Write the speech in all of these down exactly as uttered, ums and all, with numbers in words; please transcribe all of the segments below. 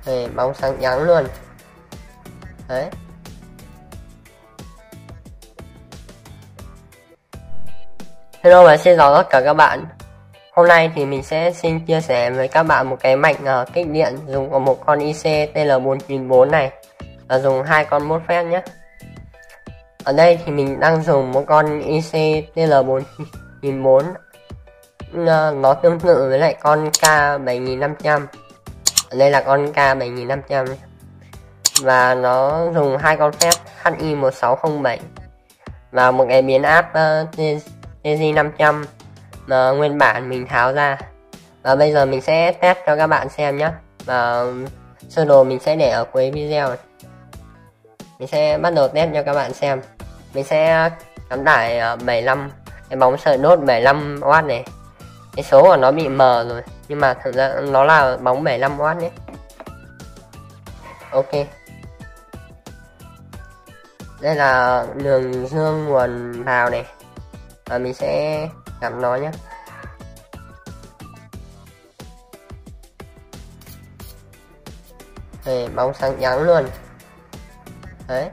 Thì bóng sáng trắng luôn. Đấy. Hello và xin chào tất cả các bạn. Hôm nay thì mình sẽ xin chia sẻ với các bạn một cái mạch uh, kích điện dùng của một con i xê T L bốn chín bốn này và dùng hai con MOSFET nhé. Ở đây thì mình đang dùng một con i xê T L bốn chín bốn, uh, nó tương tự với lại con K bảy nghìn năm trăm. Ở đây là con K bảy nghìn năm trăm và nó dùng hai con phép H I một sáu không bảy và một cái biến áp uh, T J năm trăm mà nguyên bản mình tháo ra. Và bây giờ mình sẽ test cho các bạn xem nhé. Và sơ đồ mình sẽ để ở cuối video này. Mình sẽ bắt đầu test cho các bạn xem. Mình sẽ cắm tải bảy mươi lăm cái bóng sợi đốt bảy mươi lăm oát này. Cái số của nó bị mờ rồi, nhưng mà thực ra nó là bóng bảy mươi lăm oát nhé. Ok. Đây là đường dương nguồn vào này. Và mình sẽ cắm nó nhé. Thì bóng sáng trắng luôn. Đấy.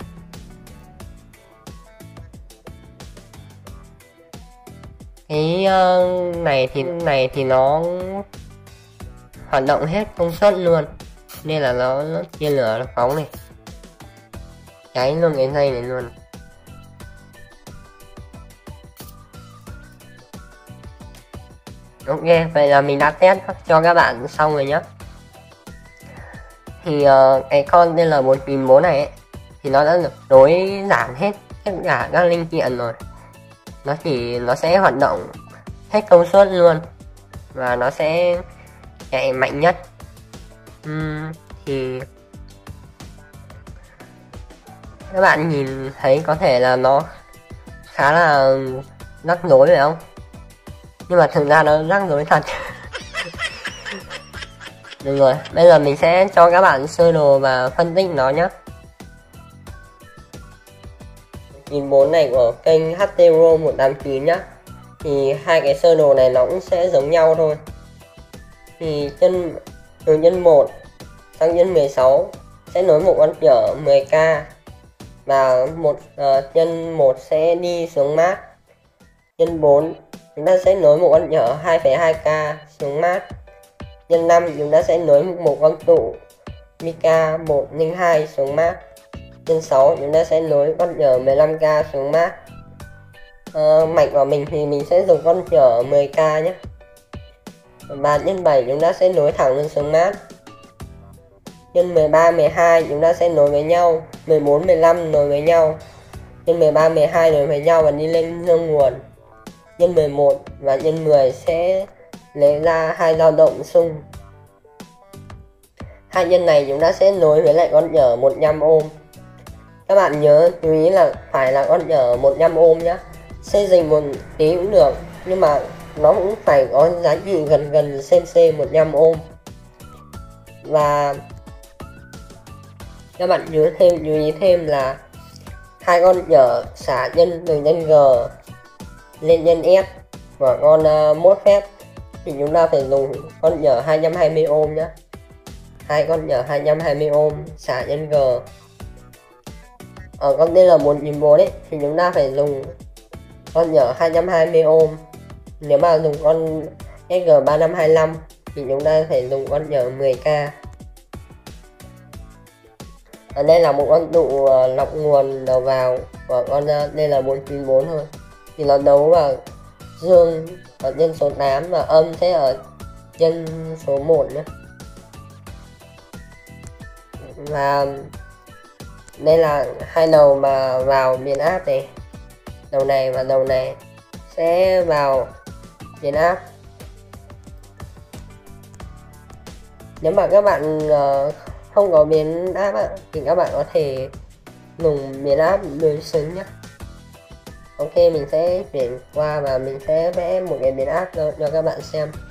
Cái uh, này thì này thì nó hoạt động hết công suất luôn, nên là nó, nó chia lửa nó phóng này, cháy luôn cái dây này luôn. Ok, vậy là mình đã test cho các bạn xong rồi nhé. Thì uh, cái con T L bốn chín bốn này ấy, thì nó đã được đối giản hết tất cả các linh kiện rồi. Nó chỉ nó sẽ hoạt động hết công suất luôn và nó sẽ chạy mạnh nhất. uhm, Thì các bạn nhìn thấy có thể là nó khá là rắc rối phải không? Nhưng mà thực ra nó rắc rối thật. Được rồi, bây giờ mình sẽ cho các bạn sơ đồ và phân tích nó nhé. chín bốn này của kênh H T Pro một tám chín nhá. Thì hai cái sơ đồ này nó cũng sẽ giống nhau thôi. Thì chân từ chân một sang chân mười sáu sẽ nối một con chở mười K và một uh, chân một sẽ đi xuống mát. Chân bốn chúng ta sẽ nối một con chở hai phẩy hai K xuống mát. Nhân năm chúng ta sẽ nối một con tụ Mica một không hai xuống mát. Nhân sáu chúng ta sẽ nối con chở mười lăm K xuống mát. à, Mạch của mình thì mình sẽ dùng con chở mười K nhé. Và nhân bảy chúng ta sẽ nối thẳng lên xuống mát. Nhân mười ba mười hai chúng ta sẽ nối với nhau. Mười bốn mười lăm nối với nhau. Nhân mười ba mười hai nối với nhau và đi lên dương nguồn. Nhân mười một và nhân mười sẽ lấy ra hai dao động xung. Hai nhân này chúng ta sẽ nối với lại con chở một trăm ohm. Các bạn nhớ chú ý là phải là con chở một trăm ohm nhé. Xây dựng một tí cũng được, nhưng mà nó cũng phải có giá trị gần gần xê xê một trăm ohm. Và các bạn nhớ thêm chú ý thêm là hai con chở xả nhân từ nhân G lên nhân S và con uh, MOSFET thì chúng ta phải dùng con chở hai trăm hai mươi ohm nhé. Hai con chở hai trăm hai mươi ohm xả nhân G. Ở con T L bốn chín bốn ấy thì chúng ta phải dùng con chở hai trăm hai mươi ohm. Nếu mà dùng con S G ba năm hai lăm thì chúng ta phải dùng con chở mười K. Ở đây là một con tụ uh, lọc nguồn đầu vào của con uh, T L bốn chín bốn thôi. Thì nó đấu vào dương ở chân số tám và âm sẽ ở chân số một nữa. Và đây là hai đầu mà vào biến áp này. Đầu này và đầu này sẽ vào biến áp. Nếu mà các bạn uh, không có biến áp á, thì các bạn có thể dùng biến áp đối xứng nhé. Ok, mình sẽ chuyển qua và mình sẽ vẽ một cái biến áp cho, cho các bạn xem.